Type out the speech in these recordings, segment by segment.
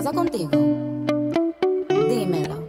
pasa contigo? Dímelo.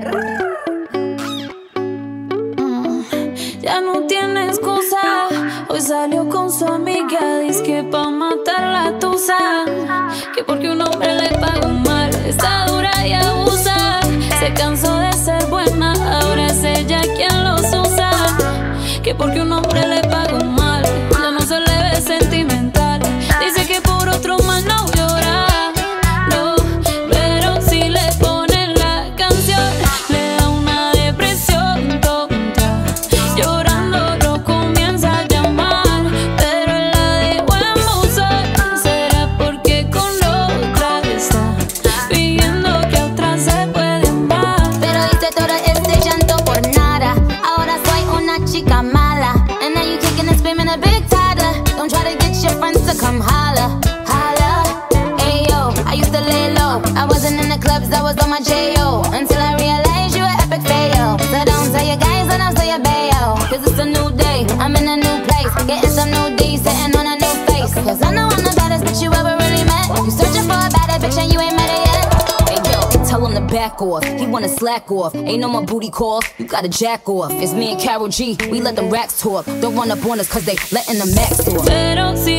Ya no tiene excusa. Hoy salió con su amiga, dizque pa' matar la tusa. Que porque un hombre le pagó mal, está dura y abusa. Se cansó de ser buena, ahora es ella quien los usa. Que porque un hombre le pagó mal, ya no se le ve sentimental. Dice que por otro mal no llora, no. Pero si le ponen la canción, le da una depresión tonta. Llorando lo comienza a llamar, pero él la dejó en buzón. ¿Será porque con otra está pidiendo que otra se puede amar? Pero hice todo este llanto por nada. Ahora soy una chica mala. And now you kicking and screaming a big toddler. Don't try to get your friends to come holla, holla. Ayo, I used to lay low. I wasn't in the clubs, I was on my J.O. Until I realized you were epic fail. So don't tell your guys and I'll tell your bayo. Cause it's a new day, I'm in a new place. Getting some new D's, sitting on a new face. Cause I know I'm the baddest bitch you ever really met. You searching for a badder bitch and you ain't met it yet. Hey yo, tell him to back off. He wanna slack off. Ain't no more booty call. You gotta jack off. It's me and Karol G. We let them racks talk. Don't run up on us cause they letting the max talk. Pero si